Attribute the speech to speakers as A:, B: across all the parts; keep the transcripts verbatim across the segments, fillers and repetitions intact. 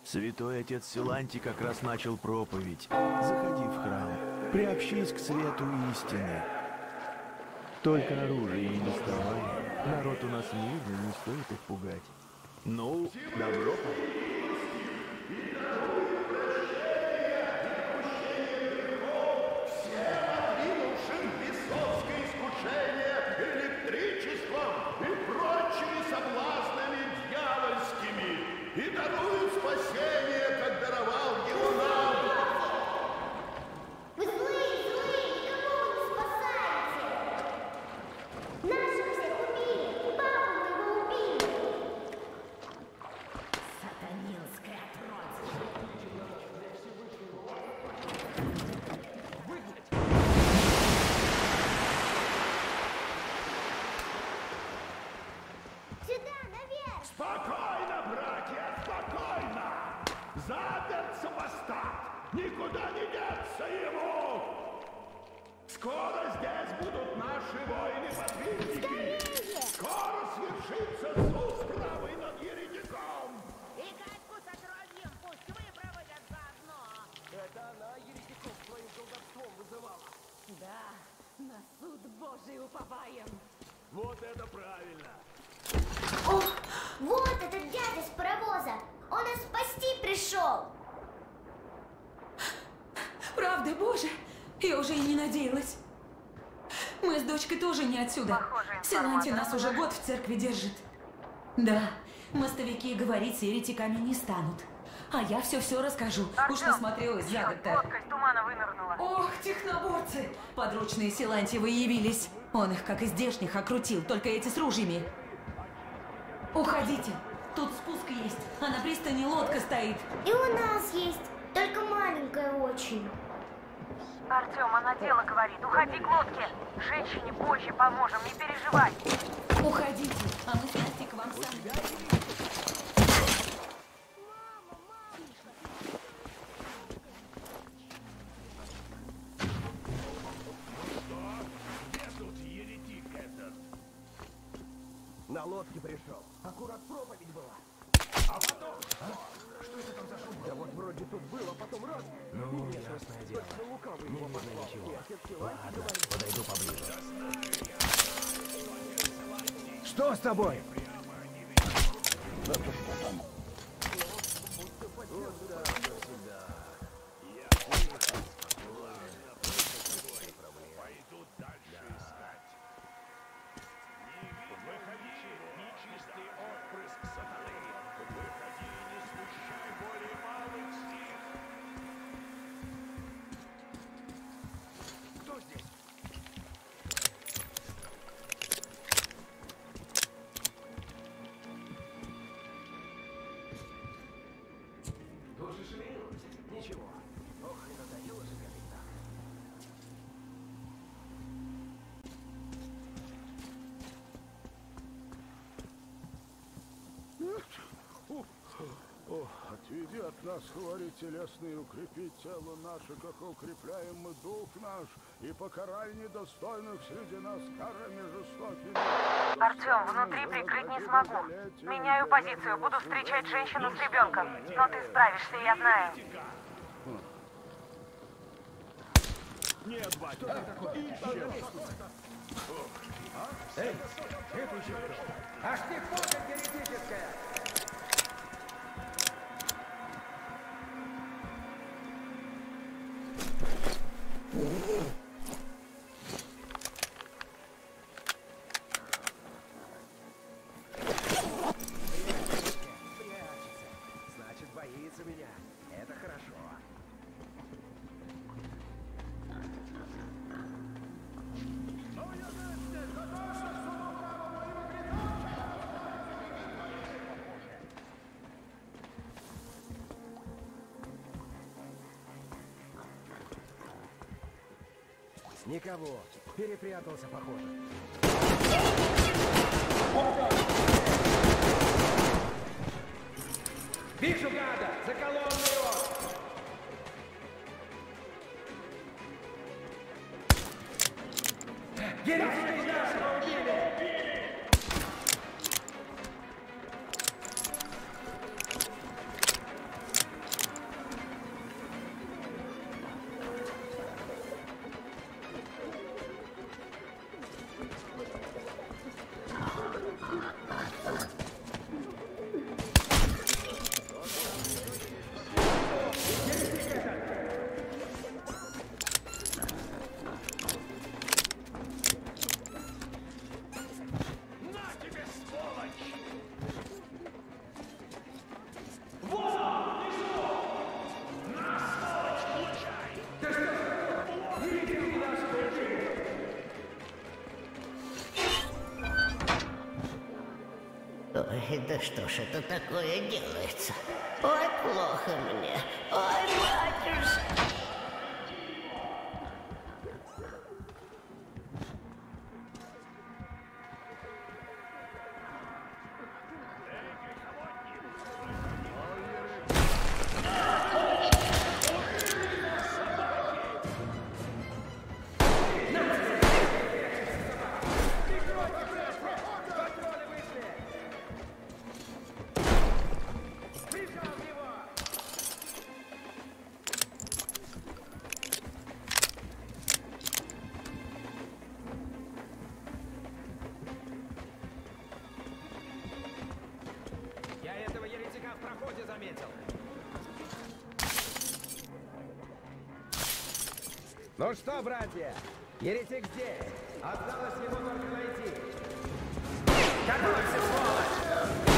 A: Святой отец Силантий как раз начал проповедь. Заходи в храм, приобщись к свету истины. Только оружие не доставай. Народ у нас мирный, не стоит их пугать. Ну, добро пожаловать.
B: И дарует спасение, как даровал его нам.
C: Вы злые, злые, никого вы не спасаете. Наших всех убили, папу его убили. Сатанинское отродье. Сюда, наверх.
B: Спокойно, братья, спокойно! Заперт супостат! Никуда не деться ему! Скоро здесь будут наши воины-подвижники! Скоро свершится суд справой над еретиком!
D: И Катьку с отродьем пусть выпроводят заодно!
E: Это она еретиков своим колдовством вызывала.
D: Да, на суд Божий уповаем!
E: Вот это правильно!
C: Ох, вот этот дядя с паровоза. Он нас спасти пришел.
F: Правда, Боже, я уже и не надеялась. Мы с дочкой тоже не отсюда. Силантий нас уже год в церкви держит. Да, мостовики говорить с еретиками не станут. А я все-все расскажу.
G: Артём,
F: Уж насмотрелась за год-то.
G: лодка из тумана вынырнула.
F: Ох, техноборцы! Подручные Силантьевы явились. Он их, как и здешних, окрутил, только эти с ружьями. Уходите. Тут спуск есть, а на пристани лодка стоит.
C: И у нас есть, только маленькая очень.
G: Артём, она дело говорит. Уходи к лодке. Женщине позже поможем, не переживай.
F: Уходите, а мы с Настей к вам сами.
E: На лодке пришел. Аккурат проповедь была.
B: А потом а? Что это там за шум?
E: Да вот вроде тут был, а потом раз.
A: Ну,
E: Нет,
A: ясное дело.
E: точно лукавый
A: Не
E: его
A: видно
E: послал.
A: ничего.
E: И отец Силантий
A: Ладно,
E: говорит.
A: подойду поближе.
E: Что с тобой? Ничего. Ох, и надоело же капитан.
B: О, отведи от нас хвори телесные, укрепи тело наше, как укрепляем мы дух наш, и покарай недостойных среди нас карами жестокими.
G: Артём, внутри прикрыть не смогу. Меняю позицию, буду встречать женщину с ребенком. Но ты справишься, я знаю.
B: Нет, батя, что ты такое?
E: Эй, это еще кто? Аж ты фото теоретическая! Значит, боится меня. Это хорошо. Никого. Перепрятался, похоже. Вижу гада! Заколол его! Еретики нашего убили!
H: Ой, да что ж это такое делается? Ой, плохо мне. Ой, батюшка.
E: Я этого еретика в проходе заметил. Ну что, братья, еретик здесь. Осталось его только найти. Готовься, сволочь!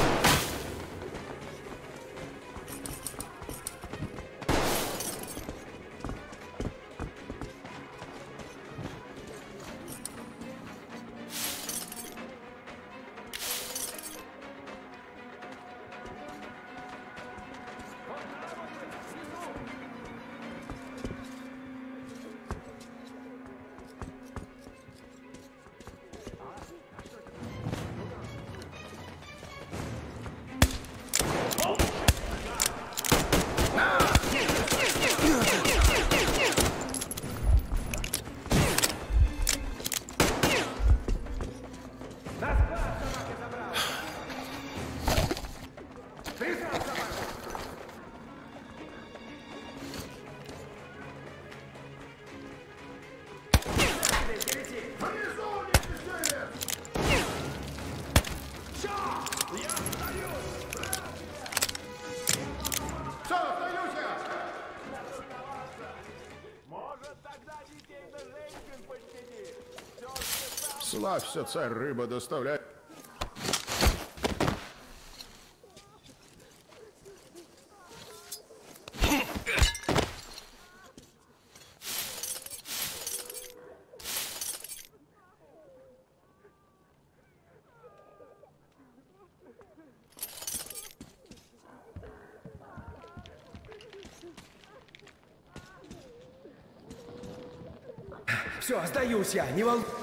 B: Славься, царь рыба, доставляй.
E: Все, сдаюсь я, не волнуйся.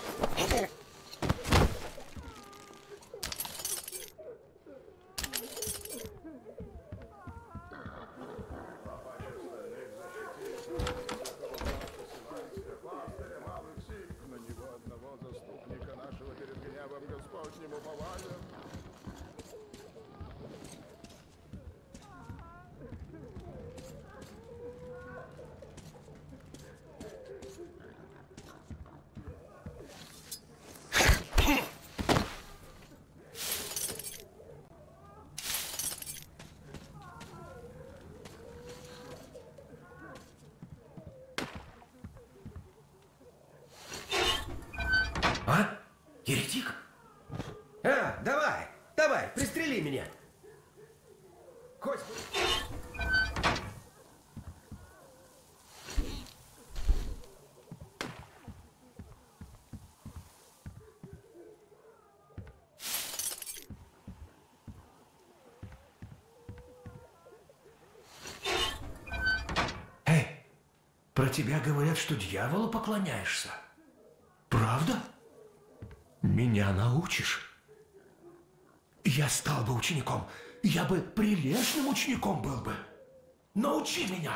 B: На него одного заступника нашего перед гневом Господним уповаем.
E: А? Еретик? А, давай, давай, пристрели меня. Хоть... Эй, про тебя говорят, что дьяволу поклоняешься. Правда? Меня научишь? Я стал бы учеником. Я бы прилежным учеником был бы. Научи меня.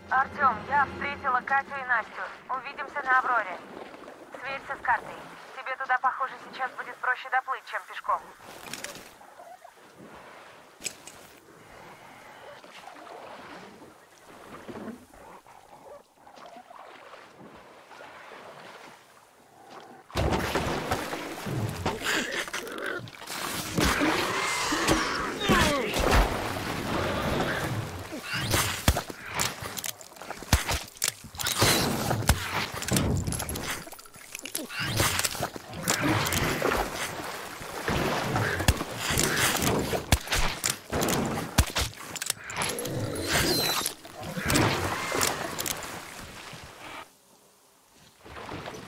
G: Артем, я встретила Катю и Настю. Увидимся на Авроре. Сверься с картой. Тебе туда, похоже, сейчас будет проще доплыть, чем пешком.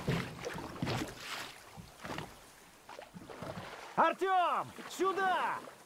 I: Артем, сюда!